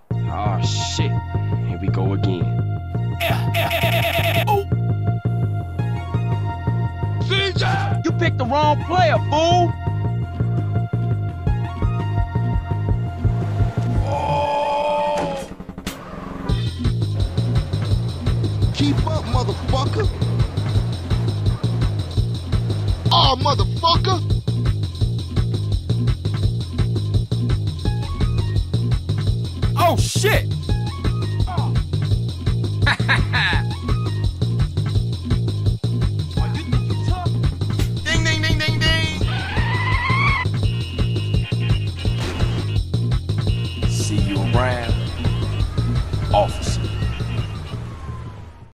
Oh shit, here we go again. CJ! You picked the wrong player, fool! Oh! Keep up, motherfucker! Oh, motherfucker! Oh shit!